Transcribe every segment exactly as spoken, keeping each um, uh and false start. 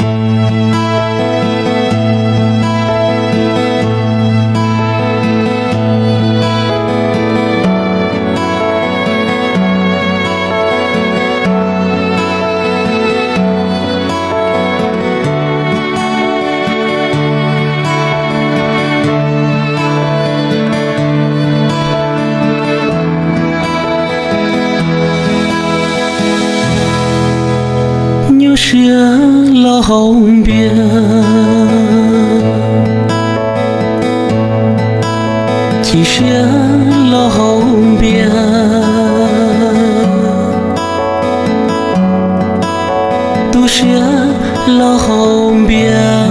xưa lo không biết chỉ xưa lo không biết tu xưa lo không biết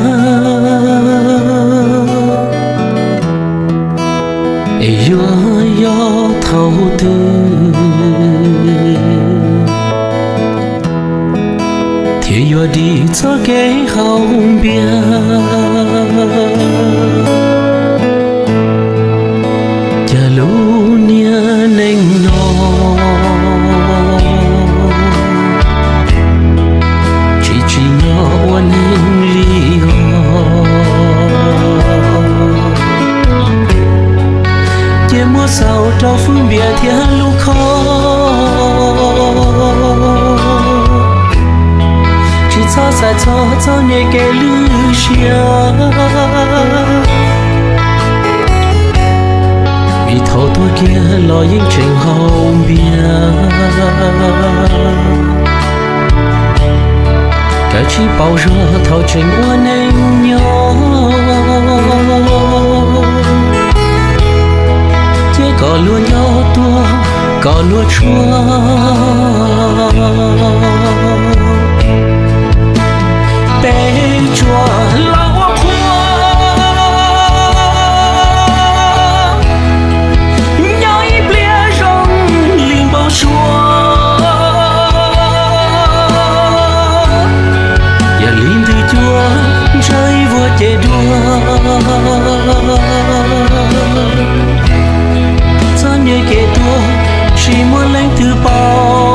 yo yo thấu tư thì yo đi cho cái không biết cha lũ nia nên nó chỉ chỉ nhỏ quan hình lý ho chia mua sao trao phương biệt thiên lũ khó cho sai cho cho nhẹ cái lưỡi xia vì thấu tôi kia lo những chuyện hậu bia cả chỉ bao giờ thấu chuyện oan anh nhớ chỉ có luôn nhau tua có luôn chúa bé chùa lão khoa nhói bia rong liền bao chùa và liền từ chùa rơi vừa chạy đua cho như kẻ tua chỉ muốn lên từ bao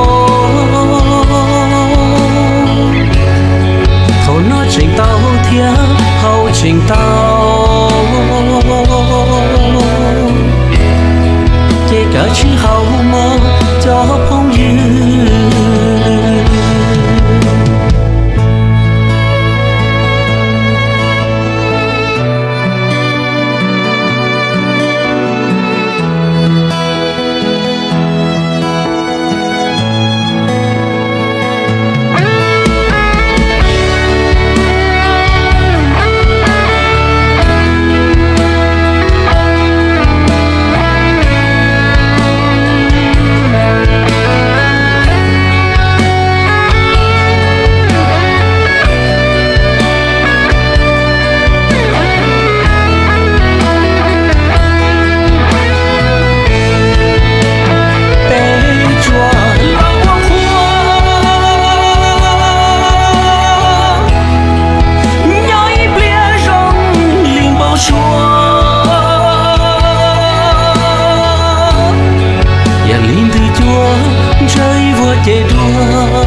trình tao thiên hậu trình tao kể cả chữ hậu mơ cho phong dư chạy đua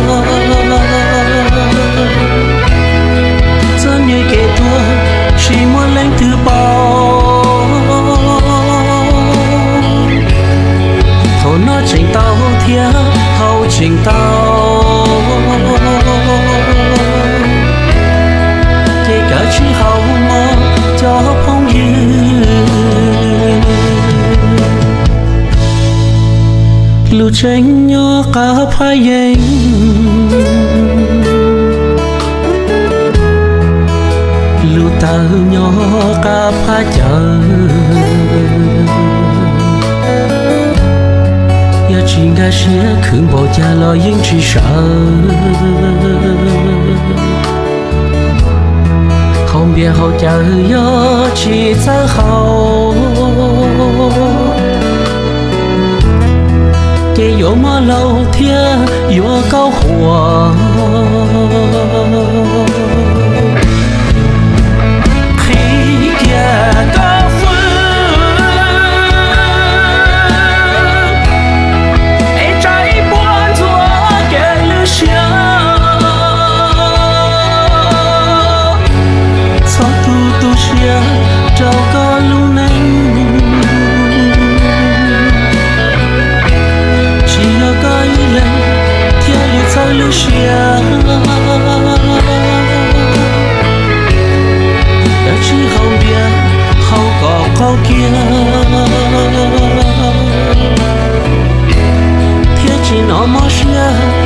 cho như kẻ tua chỉ muốn lên từ bao thấu nó trình tao thiên hậu trình tao kể cả chữ hậu mơ cho phong dư lu tranh nhỏ cả phai anh lu tao nhỏ cả phai chờ ya chỉ ga xia khương bộ cha lo những chỉ sợ không biết hậu chờ yo chỉ xa hậu cái yo mà lâu thiên yo cao hùa khi kia có phương ai trái buồn chúa cái lư xia nhớ